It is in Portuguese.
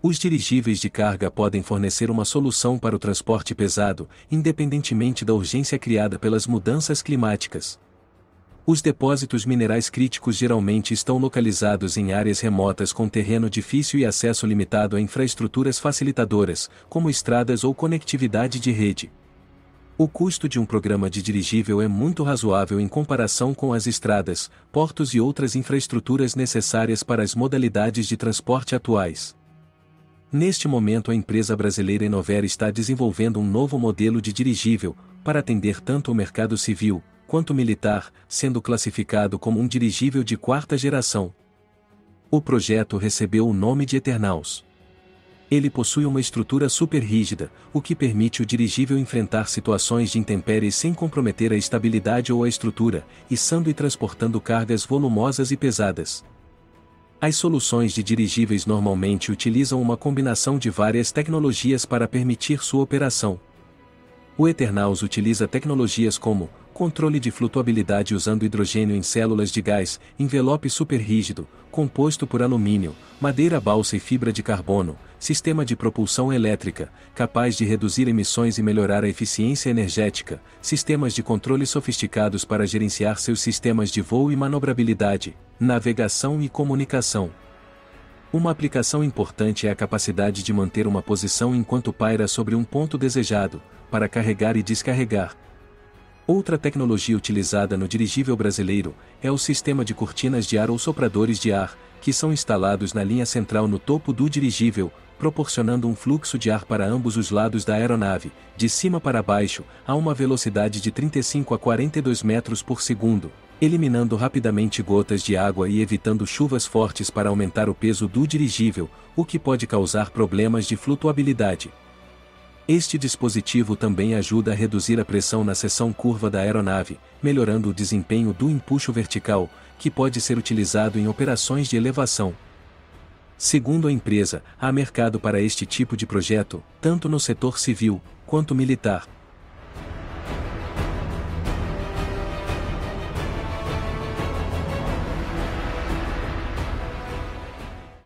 Os dirigíveis de carga podem fornecer uma solução para o transporte pesado, independentemente da urgência criada pelas mudanças climáticas. Os depósitos minerais críticos geralmente estão localizados em áreas remotas com terreno difícil e acesso limitado a infraestruturas facilitadoras, como estradas ou conectividade de rede. O custo de um programa de dirigível é muito razoável em comparação com as estradas, portos e outras infraestruturas necessárias para as modalidades de transporte atuais. Neste momento, a empresa brasileira Enover está desenvolvendo um novo modelo de dirigível, para atender tanto o mercado civil, quanto militar, sendo classificado como um dirigível de quarta geração. O projeto recebeu o nome de Eternaus. Ele possui uma estrutura super rígida, o que permite o dirigível enfrentar situações de intempéries sem comprometer a estabilidade ou a estrutura, içando e transportando cargas volumosas e pesadas. As soluções de dirigíveis normalmente utilizam uma combinação de várias tecnologias para permitir sua operação. O Eternaus utiliza tecnologias como controle de flutuabilidade usando hidrogênio em células de gás, envelope superrígido, composto por alumínio, madeira balsa e fibra de carbono, sistema de propulsão elétrica, capaz de reduzir emissões e melhorar a eficiência energética, sistemas de controle sofisticados para gerenciar seus sistemas de voo e manobrabilidade, navegação e comunicação. Uma aplicação importante é a capacidade de manter uma posição enquanto paira sobre um ponto desejado, para carregar e descarregar. Outra tecnologia utilizada no dirigível brasileiro é o sistema de cortinas de ar ou sopradores de ar, que são instalados na linha central no topo do dirigível, proporcionando um fluxo de ar para ambos os lados da aeronave, de cima para baixo, a uma velocidade de 35 a 42 metros por segundo, eliminando rapidamente gotas de água e evitando chuvas fortes para aumentar o peso do dirigível, o que pode causar problemas de flutuabilidade. Este dispositivo também ajuda a reduzir a pressão na seção curva da aeronave, melhorando o desempenho do empuxo vertical, que pode ser utilizado em operações de elevação. Segundo a empresa, há mercado para este tipo de projeto, tanto no setor civil, quanto militar.